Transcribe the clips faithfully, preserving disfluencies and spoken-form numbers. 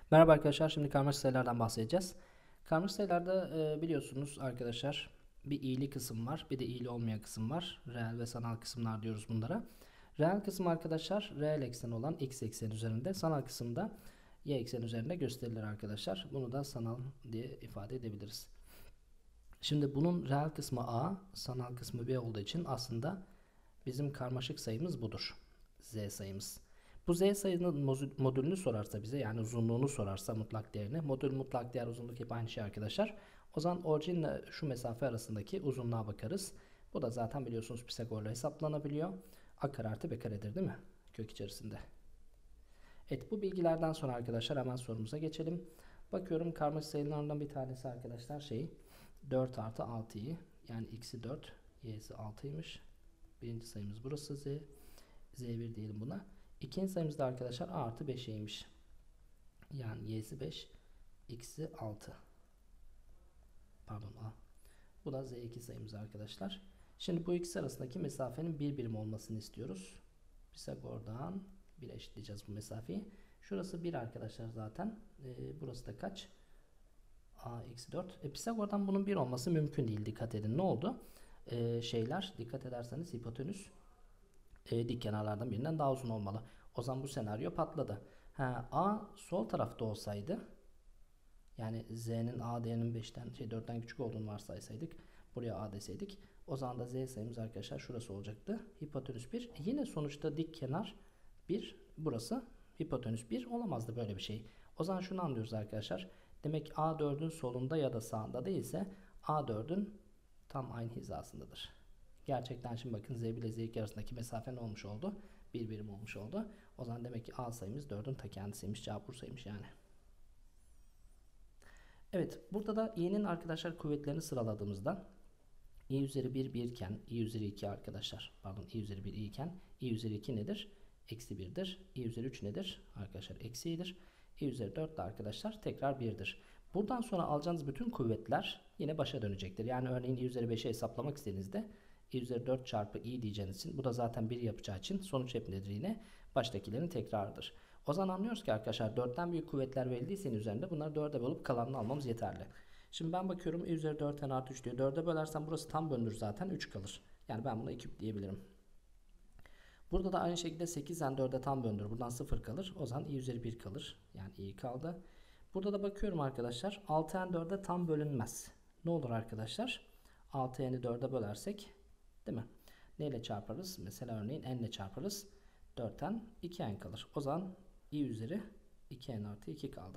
Merhaba arkadaşlar, şimdi karmaşık sayılardan bahsedeceğiz. Karmaşık sayılarda e, biliyorsunuz arkadaşlar bir iyili kısım var, bir de iyili olmayan kısım var. Reel ve sanal kısımlar diyoruz bunlara. Reel kısım arkadaşlar reel eksen olan x eksen üzerinde, sanal kısımda y eksen üzerinde gösterilir arkadaşlar. Bunu da sanal diye ifade edebiliriz. Şimdi bunun reel kısmı a, sanal kısmı b olduğu için aslında bizim karmaşık sayımız budur. Z sayımız. Bu z sayının modülünü sorarsa bize, yani uzunluğunu sorarsa, mutlak değerini, modül mutlak değer uzunluk hep aynı şey arkadaşlar. O zaman orijinle şu mesafe arasındaki uzunluğa bakarız. Bu da zaten biliyorsunuz Pisagor'la hesaplanabiliyor. A kare artı b karedir değil mi? Kök içerisinde. Evet, bu bilgilerden sonra arkadaşlar hemen sorumuza geçelim. Bakıyorum karmaşık sayılarından bir tanesi arkadaşlar şey dört artı altıyı, yani x'i dört, y'si altıymış. Birinci sayımız burası z. z bir diyelim buna. İkinci sayımız da arkadaşlar a artı beş'iymiş. Yani y'si beş, x'i altı. Pardon a. Bu da z iki sayımız arkadaşlar. Şimdi bu ikisi arasındaki mesafenin bir birim olmasını istiyoruz. Pisagor'dan bir'e eşitleyeceğiz bu mesafeyi. Şurası bir arkadaşlar zaten. Ee, burası da kaç? A eksi dört. E, Pisagor'dan bunun bir olması mümkün değil. Dikkat edin. Ne oldu? Ee, şeyler dikkat ederseniz hipotenüs e, dik kenarlardan birinden daha uzun olmalı. O zaman bu senaryo patladı. Ha, A sol tarafta olsaydı, yani z'nin a değerinin beş'ten şey dört'ten küçük olduğunu varsaysaydık, buraya a deseydik, o zaman da z sayımız arkadaşlar şurası olacaktı. Hipotenüs bir. E, yine sonuçta dik kenar bir, burası hipotenüs bir olamazdı böyle bir şey. O zaman şunu anlıyoruz arkadaşlar. Demek ki a dört'ün solunda ya da sağında değilse a dört'ün tam aynı hizasındadır. Gerçekten şimdi bakın z bir ile z iki arasındaki mesafe ne olmuş oldu? Bir birim olmuş oldu. O zaman demek ki a sayımız dört'ün ta kendisiymiş. Cevap Bursa'ymış yani. Evet, burada da i'nin arkadaşlar kuvvetlerini sıraladığımızda i üzeri bir bir iken, i üzeri iki arkadaşlar, pardon, i üzeri bir i iken i üzeri iki nedir? Eksi bir'dir. i üzeri üç nedir? Arkadaşlar eksi i'dir. i üzeri dört de arkadaşlar tekrar bir'dir. Buradan sonra alacağınız bütün kuvvetler yine başa dönecektir. Yani örneğin i üzeri beş'i hesaplamak istediğinizde i üzeri dört çarpı i diyeceğiniz için, bu da zaten bir yapacağı için sonuç hep nedir yine? Baştakilerin tekrarıdır. O zaman anlıyoruz ki arkadaşlar dört'ten büyük kuvvetler verildiyse üzerinde bunları dört'e bölüp kalanını almamız yeterli. Şimdi ben bakıyorum i üzeri dört n artı üç diyor. dört'e bölersem burası tam bölünür zaten, üç kalır. Yani ben buna iki diyebilirim. Burada da aynı şekilde sekiz n dört'e tam bölünür. Buradan sıfır kalır. O zaman i üzeri bir kalır. Yani i kaldı. Burada da bakıyorum arkadaşlar altı n dört'e tam bölünmez. Ne olur arkadaşlar? altı n'i dört'e bölersek, değil mi? Neyle çarparız? Mesela örneğin n ile çarparız. dört n iki n kalır. O zaman i üzeri iki n artı iki kaldı.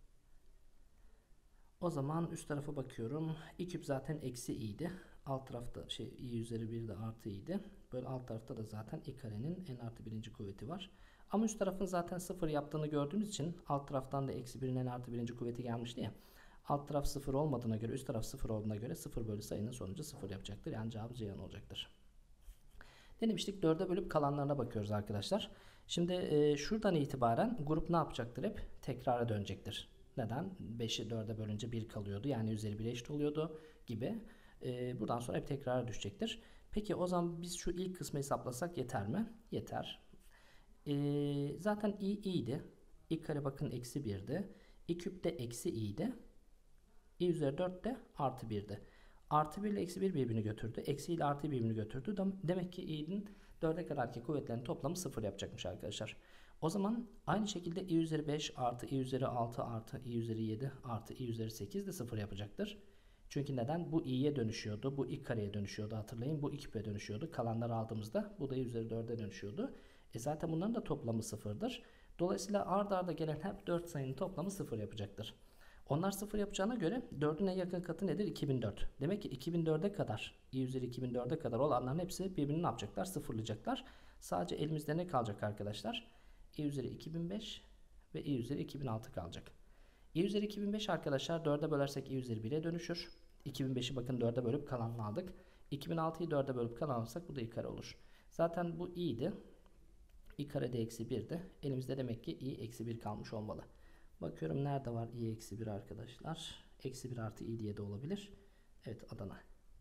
O zaman üst tarafa bakıyorum. i küp zaten eksi i'ydi. Alt tarafta şey i üzeri bir de artı i'ydi. Böyle alt tarafta da zaten i karenin n artı birinci kuvveti var. Ama üst tarafın zaten sıfır yaptığını gördüğümüz için alt taraftan da eksi birin n artı birinci kuvveti gelmişti ya. Alt taraf sıfır olmadığına göre, üst taraf sıfır olduğuna göre sıfır bölü sayının sonucu sıfır yapacaktır. Yani cevabımız Ceyhan olacaktır. Ne demiştik? dört'e bölüp kalanlarına bakıyoruz arkadaşlar. Şimdi e, şuradan itibaren grup ne yapacaktır? Hep tekrara dönecektir. Neden? beş'i dört'e bölünce bir kalıyordu. Yani üzeri bir'e eşit oluyordu gibi. E, buradan sonra hep tekrara düşecektir. Peki o zaman biz şu ilk kısmı hesaplasak yeter mi? Yeter. E, zaten i i'ydi. i kare bakın eksi bir'di. i küp de eksi i'ydi. i üzeri dört de artı bir'di. Artı bir ile eksi bir birbirini götürdü. Eksi ile artı birbirini götürdü. Demek ki i'nin dört'e kadarki kuvvetlerin toplamı sıfır yapacakmış arkadaşlar. O zaman aynı şekilde i üzeri beş artı i üzeri altı artı i üzeri yedi artı i üzeri sekiz de sıfır yapacaktır. Çünkü neden? Bu i'ye dönüşüyordu. Bu i kareye dönüşüyordu. Hatırlayın, bu i küpe dönüşüyordu. Kalanları aldığımızda bu da i üzeri dört'e dönüşüyordu. E zaten bunların da toplamı sıfır'dır. Dolayısıyla ard arda gelen hep dört sayının toplamı sıfır yapacaktır. Onlar sıfır yapacağına göre dört'ün en yakın katı nedir? iki bin dört. Demek ki iki bin dört'e kadar, i üzeri iki bin dört'e kadar olanların hepsi birbirini ne yapacaklar? Sıfırlayacaklar. Sadece elimizde ne kalacak arkadaşlar? i üzeri iki bin beş ve i üzeri iki bin altı kalacak. i üzeri iki bin beş arkadaşlar dört'e bölersek i üzeri bir'e dönüşür. iki bin beş'i bakın dört'e bölüp kalanını aldık. iki bin altıyı dört'e bölüp kalan alırsak bu da i kare olur. Zaten bu i'ydi. i kare de eksi bir'di. Elimizde demek ki i eksi bir kalmış olmalı. Bakıyorum nerede var i eksi bir arkadaşlar. Eksi bir artı i diye de olabilir. Evet, Adana.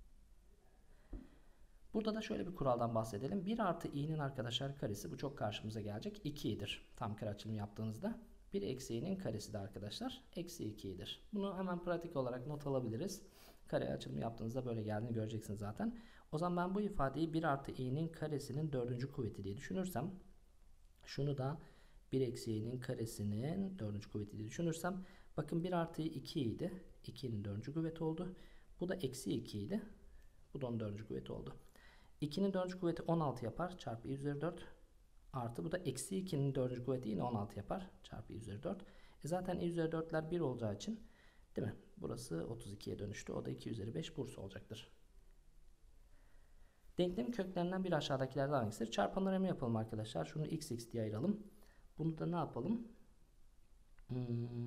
Burada da şöyle bir kuraldan bahsedelim. bir artı i'nin arkadaşlar karesi, bu çok karşımıza gelecek. iki i'dir tam kare açılımı yaptığınızda. bir eksi i'nin karesi de arkadaşlar eksi iki i'dir. Bunu hemen pratik olarak not alabiliriz. Kare açılımı yaptığınızda böyle geldiğini göreceksiniz zaten. O zaman ben bu ifadeyi bir artı i'nin karesinin dördüncü kuvveti diye düşünürsem, şunu da bir eksi i'nin karesinin dördüncü kuvveti diye düşünürsem, bakın bir artı i iki i'ydi. iki i'nin dördüncü kuvveti oldu. Bu da eksi iki i'ydi. Bu da onun dördüncü kuvveti oldu. iki'nin dördüncü kuvveti on altı yapar. Çarpı i üzeri dört. Artı bu da eksi iki'nin dördüncü kuvveti yine on altı yapar. Çarpı i üzeri dört. E zaten i üzeri dört'ler bir olacağı için, değil mi? Burası otuz iki'ye dönüştü. O da iki üzeri beş Bursa olacaktır. Denklemin köklerinden bir aşağıdakilerden hangisidir? Çarpanlar hemen yapalım arkadaşlar. Şunu x x diye ayıralım. Bunu da ne yapalım? Hmm,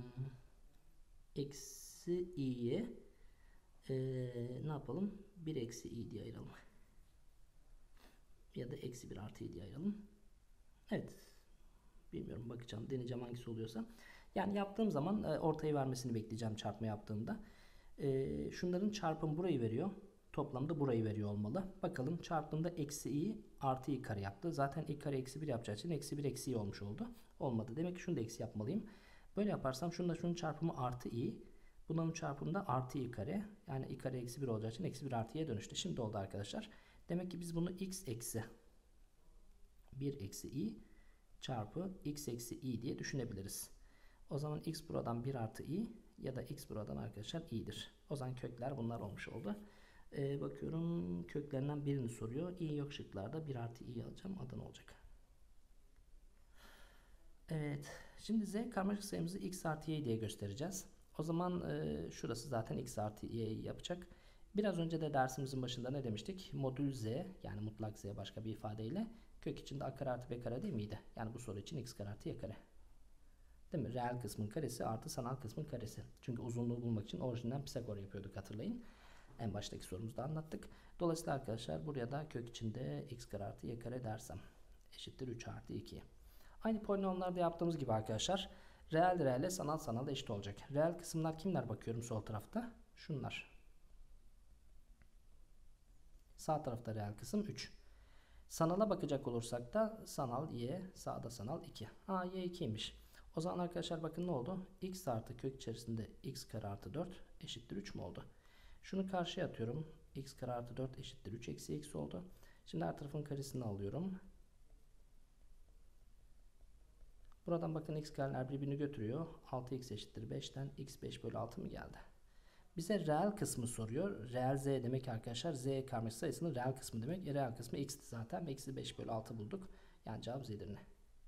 eksi i'ye ee, ne yapalım? bir eksi i diye ayıralım. Ya da eksi bir artı i diye ayıralım. Evet. Bilmiyorum, bakacağım. Deneyeceğim hangisi oluyorsa. Yani yaptığım zaman e, ortayı vermesini bekleyeceğim çarpma yaptığımda. E, şunların çarpımı burayı veriyor. Toplamda burayı veriyor olmalı. Bakalım, çarptığımda eksi i artı i kare yaptı. Zaten i kare eksi bir yapacağı için eksi bir eksi i olmuş oldu. Olmadı. Demek ki şunu da eksi yapmalıyım. Böyle yaparsam şunda şunun çarpımı artı i. Bunun çarpımı da artı i kare. Yani i kare eksi bir olacağı için eksi bir artı i'ye dönüştü. Şimdi oldu arkadaşlar. Demek ki biz bunu x eksi bir eksi i çarpı x eksi i diye düşünebiliriz. O zaman x buradan bir artı i ya da x buradan arkadaşlar i'dir. O zaman kökler bunlar olmuş oldu. Ee, bakıyorum köklerinden birini soruyor. i yok şıklarda. bir artı i alacağım. Adana olacak. Evet. Şimdi z karmaşık sayımızı x artı y diye göstereceğiz. O zaman e, şurası zaten x artı y yapacak. Biraz önce de dersimizin başında ne demiştik? Modül z, yani mutlak z başka bir ifadeyle kök içinde a kare artı b kare değil miydi? Yani bu soru için x kare artı y kare. Değil mi? Reel kısmın karesi artı sanal kısmın karesi. Çünkü uzunluğu bulmak için orijinden Pisagor yapıyorduk, hatırlayın. En baştaki sorumuzda anlattık. Dolayısıyla arkadaşlar buraya da kök içinde x kare artı y kare dersem eşittir üç artı iki. Aynı polinomlarda yaptığımız gibi arkadaşlar reel reelle sanal sanal eşit olacak. Reel kısımlar kimler bakıyorum sol tarafta? Şunlar. Sağ tarafta reel kısım üç. Sanala bakacak olursak da sanal y, sağda sanal iki. Aa, y ikiymiş. O zaman arkadaşlar bakın ne oldu? X artı kök içerisinde x kare artı dört eşittir üç mü oldu? Şunu karşıya atıyorum. X kare artı dört eşittir üç eksi x oldu. Şimdi her tarafın karesini alıyorum. Buradan bakın x kareler birbirini götürüyor. altı x eşittir beş'ten x beş bölü altı mı geldi? Bize reel kısmı soruyor. Reel z demek arkadaşlar z karmaşık sayısının reel kısmı demek. E, reel kısmı x'ti zaten. Eksi beş bölü altı bulduk. Yani cevap z'dir ne?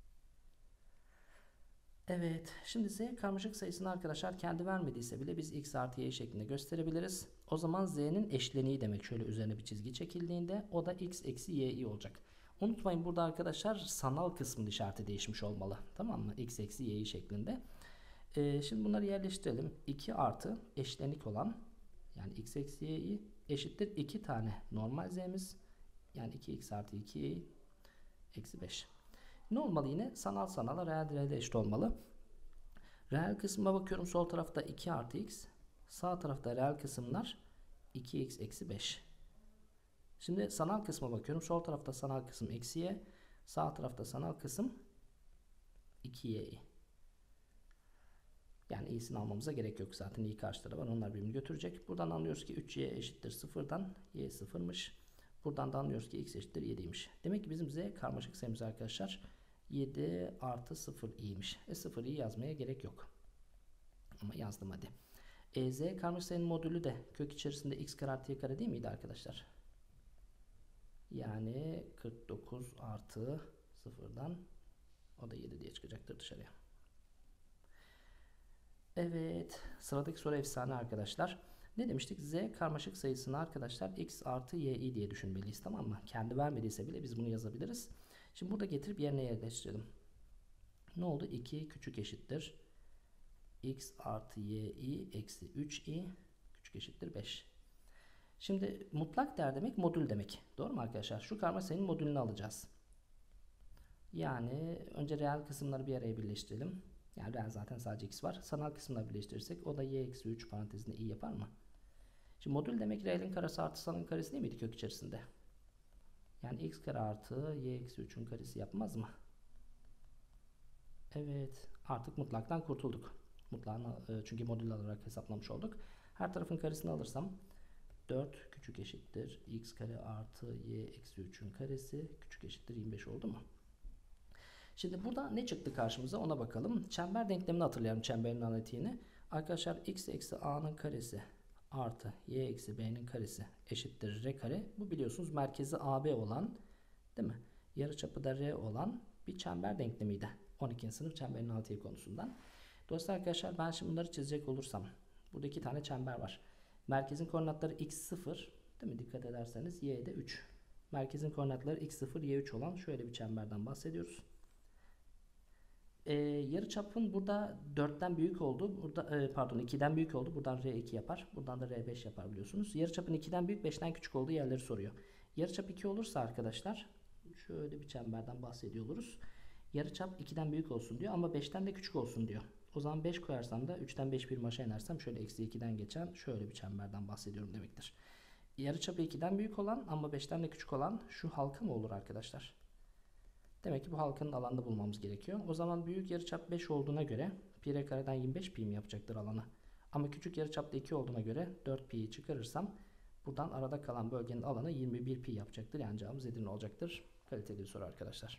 Evet. Şimdi z karmaşık sayısını arkadaşlar kendi vermediyse bile biz x artı y şeklinde gösterebiliriz. O zaman z'nin eşleniği demek. Şöyle üzerine bir çizgi çekildiğinde o da x eksi y olacak. Unutmayın burada arkadaşlar sanal kısmın işareti değişmiş olmalı. Tamam mı? X eksi y'yi şeklinde. Ee, şimdi bunları yerleştirelim. iki artı eşlenik olan, yani x eksi y'yi eşittir iki tane normal z'miz. Yani iki x artı iki y eksi beş. Ne olmalı yine? Sanal sanala reel reelde eşit olmalı. Reel kısma bakıyorum. Sol tarafta iki artı x. Sağ tarafta reel kısımlar iki x eksi beş. Şimdi sanal kısma bakıyorum. Sol tarafta sanal kısım eksi y. Sağ tarafta sanal kısım iki y. Yani i'sini almamıza gerek yok. Zaten i karşıları var. Onlar birbirini götürecek. Buradan anlıyoruz ki üç y eşittir sıfır'dan. Y sıfır'mış. Buradan da anlıyoruz ki x eşittir yedi'ymiş. Demek ki bizim z karmaşık sayımız arkadaşlar yedi artı sıfır i'ymiş. E sıfır i yazmaya gerek yok. Ama yazdım hadi. E, z karmaşık sayının modülü de kök içerisinde x kare artı y kare değil miydi arkadaşlar? Yani kırk dokuz artı sıfır'dan o da yedi diye çıkacaktır dışarıya. Evet, sıradaki soru efsane arkadaşlar. Ne demiştik? Z karmaşık sayısını arkadaşlar x artı y diye düşünmeliyiz, tamam mı? Kendi vermediyse bile biz bunu yazabiliriz. Şimdi burada getirip yerine yerleştirelim. Ne oldu? iki küçük eşittir x artı y eksi üç i küçük eşittir beş. Şimdi mutlak değer demek modül demek. Doğru mu arkadaşlar? Şu karmaşık sayının modülünü alacağız. Yani önce reel kısımları bir araya birleştirelim. Yani reel zaten sadece x var. Sanal kısımla birleştirirsek o da y eksi üç parantezinde i yapar mı? Şimdi modül demek reelin karesi artı sanalın karesi değil miydi kök içerisinde? Yani x kare artı y eksi üçün karesi yapmaz mı? Evet. Artık mutlaktan kurtulduk. Mutlağını e, çünkü modül alarak hesaplamış olduk. Her tarafın karesini alırsam dört küçük eşittir x kare artı y eksi üçün karesi küçük eşittir yirmi beş oldu mu? Şimdi burada ne çıktı karşımıza ona bakalım. Çember denklemini hatırlayalım, çemberin analitiğini. Arkadaşlar x eksi a'nın karesi artı y eksi b'nin karesi eşittir r kare. Bu biliyorsunuz merkezi A B olan, değil mi? Yarıçapı da r olan bir çember denklemiydi. on ikinci sınıf çemberin analitiği konusundan. Dolayısıyla arkadaşlar ben şimdi bunları çizecek olursam. Burada iki tane çember var. Merkezin koordinatları x sıfır, değil mi? Dikkat ederseniz y'de üç. Merkezin koordinatları x sıfır, y üç olan şöyle bir çemberden bahsediyoruz. Ee, yarıçapın burada dörtten büyük oldu. Burada e, pardon ikiden büyük oldu. Buradan r iki yapar. Buradan da r beş yapar biliyorsunuz. Yarıçapın ikiden büyük, beşten küçük olduğu yerleri soruyor. Yarıçap iki olursa arkadaşlar şöyle bir çemberden bahsediyoruz. Yarıçap ikiden büyük olsun diyor ama beşten de küçük olsun diyor. O zaman beş koyarsam da üçten beş bir aşağı inersem şöyle eksi ikiden geçen şöyle bir çemberden bahsediyorum demektir. Yarıçapı ikiden büyük olan ama beşten de küçük olan şu halka mı olur arkadaşlar? Demek ki bu halkanın alanını bulmamız gerekiyor. O zaman büyük yarıçap beş olduğuna göre pi r kareden yirmi beş pi mi yapacaktır alanı? Ama küçük yarıçapta iki olduğuna göre dört pi'yi çıkarırsam buradan arada kalan bölgenin alanı yirmi bir pi yapacaktır. Yani cevabımız Edirne olacaktır. Kaliteli bir soru arkadaşlar.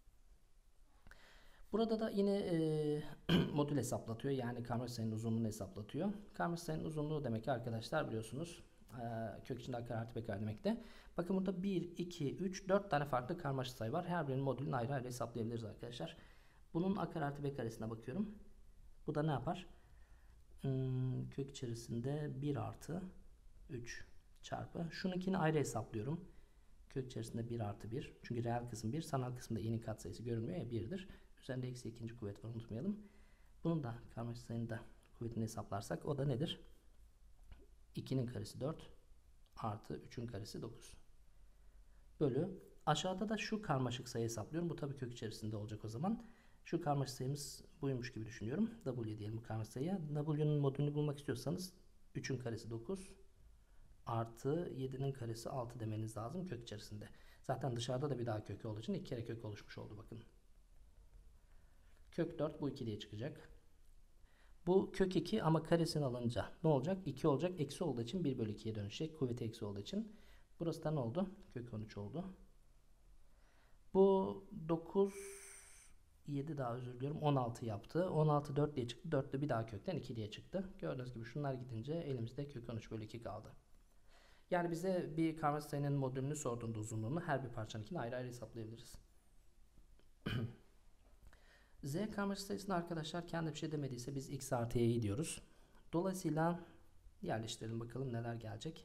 Burada da yine e, modül hesaplatıyor. Yani karmaşık sayının uzunluğunu hesaplatıyor. Karmaşık sayının uzunluğu demek ki arkadaşlar biliyorsunuz e, kök içinde a kare artı b kare demekte. Bakın burada bir, iki, üç, dört tane farklı karmaşık sayı var. Her birinin modülünü ayrı ayrı hesaplayabiliriz arkadaşlar. Bunun a kare artı b karesine bakıyorum. Bu da ne yapar? Hmm, kök içerisinde bir artı üç çarpı. Şununkini ayrı hesaplıyorum. Kök içerisinde bir artı bir. Çünkü reel kısım bir, sanal kısımda i'nin katsayısı görünmüyor ya birdir. Üzerinde eksi ikinci kuvvet var unutmayalım. Bunun da karmaşık sayının da kuvvetini hesaplarsak o da nedir? ikinin karesi dört artı üçün karesi dokuz. Bölü. Aşağıda da şu karmaşık sayı hesaplıyorum. Bu tabii kök içerisinde olacak o zaman. Şu karmaşık sayımız buymuş gibi düşünüyorum. W diyelim bu karmaşık sayıya. W'nun modülünü bulmak istiyorsanız üçün karesi dokuz artı yedinin karesi altı demeniz lazım kök içerisinde. Zaten dışarıda da bir daha kökü olduğu için iki kere kök oluşmuş oldu bakın. Kök dört bu iki diye çıkacak. Bu kök iki ama karesini alınca ne olacak? iki olacak. Eksi olduğu için bir bölü ikiye dönüşecek. Kuvveti eksi olduğu için. Burası da ne oldu? Kök on üç oldu. Bu dokuz, yedi daha özür diliyorum. on altı yaptı. on altı dört diye çıktı. dört de bir daha kökten iki diye çıktı. Gördüğünüz gibi şunlar gidince elimizde kök on üç bölü iki kaldı. Yani bize bir karmaşık sayının modülünü sorduğunda uzunluğunu her bir parçanınkini ayrı ayrı hesaplayabiliriz. Z karmaşık sayısını arkadaşlar kendi bir şey demediyse biz x artı y'yi diyoruz. Dolayısıyla yerleştirelim bakalım neler gelecek.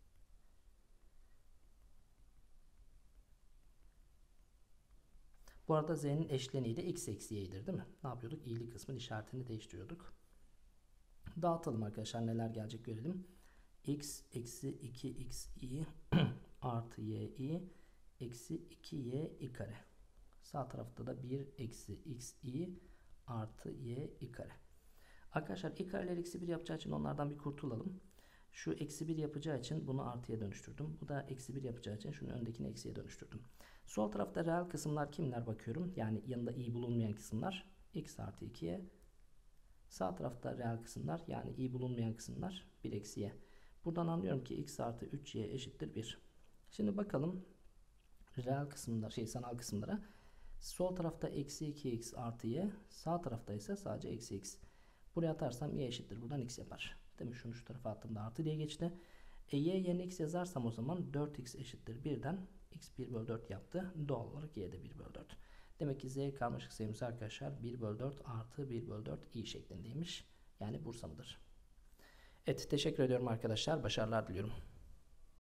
Bu arada z'nin eşleniği de x eksi y'dir değil mi? Ne yapıyorduk? İ'li kısmın işaretini değiştiriyorduk. Dağıtalım arkadaşlar neler gelecek görelim. X eksi iki x i artı y i eksi iki y i kare. Sağ tarafta da bir eksi x i artı y i kare. Arkadaşlar i kareler eksi bir yapacağı için onlardan bir kurtulalım. Şu eksi bir yapacağı için bunu artıya dönüştürdüm. Bu da eksi bir yapacağı için şunun öndekini eksiye dönüştürdüm. Sol tarafta reel kısımlar kimler bakıyorum. Yani yanında i bulunmayan kısımlar x artı ikiye. Sağ tarafta reel kısımlar yani i bulunmayan kısımlar bir eksiye. Buradan anlıyorum ki x artı üç y eşittir bir. Şimdi bakalım reel kısımlar şey sanal kısımlara. Sol tarafta eksi iki x artı y. Sağ tarafta ise sadece eksi x. Buraya atarsam y eşittir. Buradan x yapar. Demek şunu şu tarafa attığımda artı diye geçti. E, y yerine x yazarsam o zaman dört x eşittir birden x bir bölü dört yaptı. Doğal olarak y de bir bölü dört. Demek ki z karmaşık sayımız arkadaşlar bir bölü dört artı bir bölü dört i şeklindeymiş. Yani Bursa mıdır? Evet teşekkür ediyorum arkadaşlar. Başarılar diliyorum.